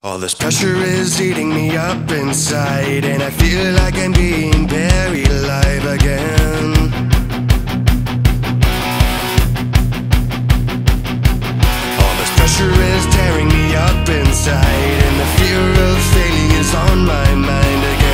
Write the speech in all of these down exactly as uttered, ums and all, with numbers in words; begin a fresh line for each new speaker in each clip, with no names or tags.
All this pressure is eating me up inside, and I feel like I'm being buried alive again. All this pressure is tearing me up inside, and the fear of failing is on my mind again.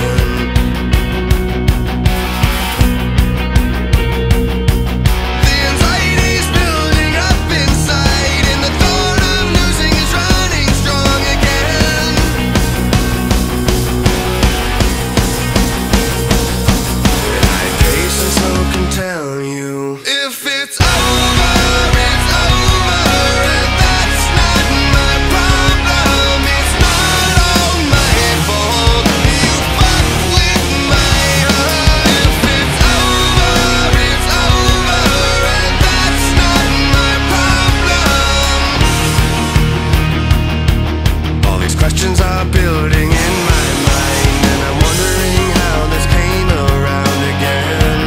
Questions are building in my mind, and I'm wondering how this came around again.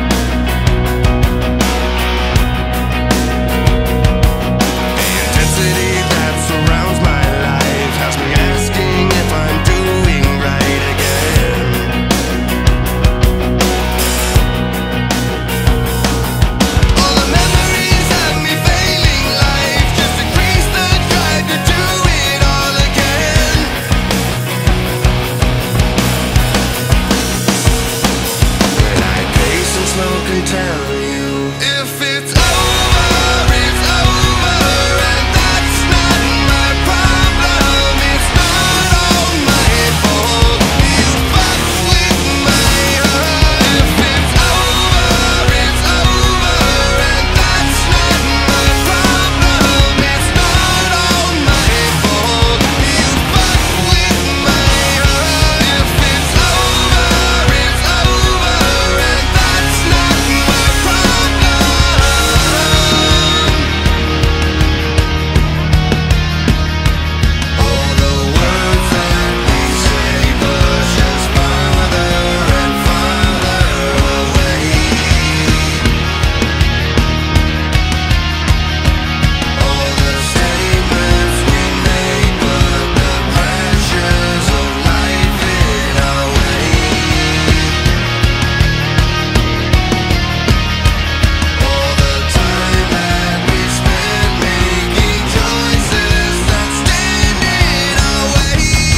The intensity that surrounds my life has me asking if I'm doing right again. All the memories of me failing life just increase the drive to do it all again. Smoke and tell you if it's over, it's over, and that's not my problem. It's not all my fault. You fucked with my heart. If it's over, it's over, and that's not my problem. It's not all my fault. You fucked with my heart. If it's over, it's over, and that's not my problem. All the words that we say push us farther and farther away. All the statements we make put the pressures of life in our way. All the time that we spend making choices that stand in our way.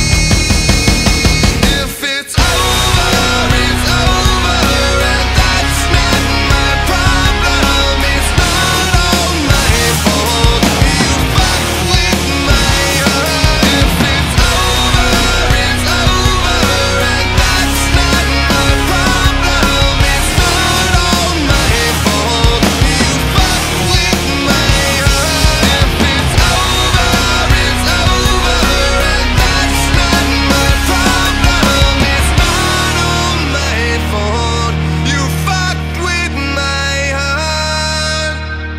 If it's over, it's over, and that's not my problem. It's not all my fault. You fucked with my heart. If it's over, it's over, and that's not my problem. It's not all my fault. You fucked with my heart. If it's over, it's over, and that's not my problem. It's not all my fault. You fucked with my heart.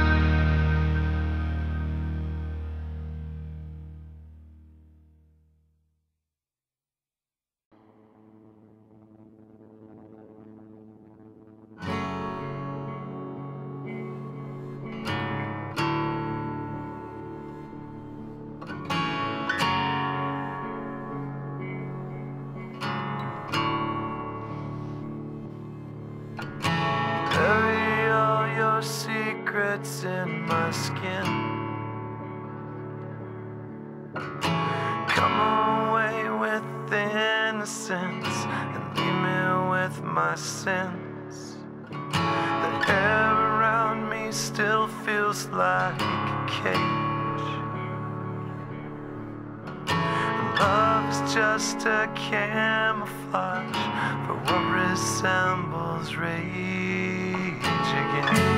Bury all your secrets in my skin. Come away with the innocence and leave me with my sins. The air around me still feels like a cage. Love is just a camouflage for what resembles rage again.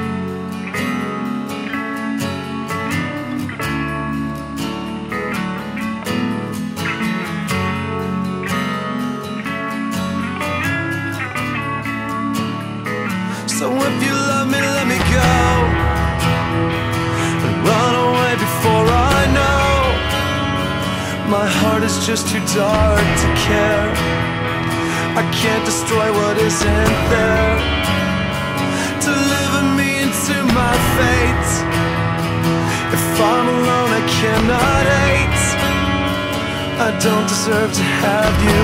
So if you love me, let me go and run away before I know. My heart is just too dark to care. I can't destroy what isn't there. Deliver me into my fate. If I'm alone, I cannot hate.
I don't deserve to have you.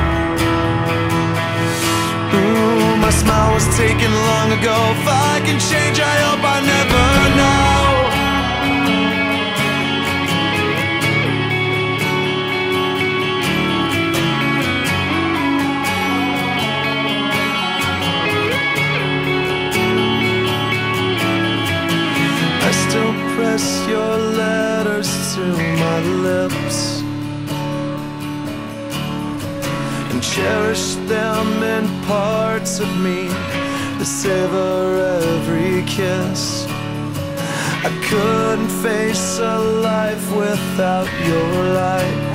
Ooh, my smile was taken long ago. If I can change, I hope I never know. I still press your letters to my lips and cherish them in parts of me that savor every kiss. I couldn't face a life without your light,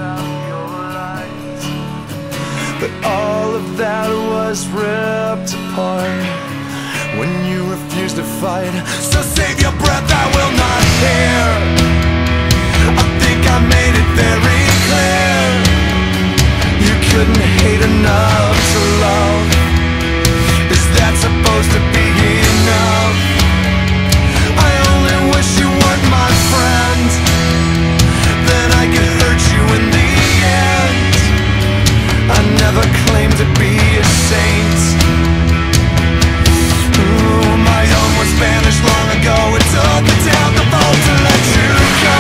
but all of that was ripped apart when you refused to fight. So save your breath, I will not hear. I think I made it very clear. You couldn't hate enough to love. Is that supposed to be enough? I only wish you weren't my friend, then I could hurt you in the end. I never claimed to be a saint. Ooh, my own was banished long ago. It took the downfall to let you go.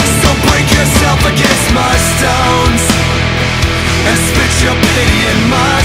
Against my stones and spit your pity in my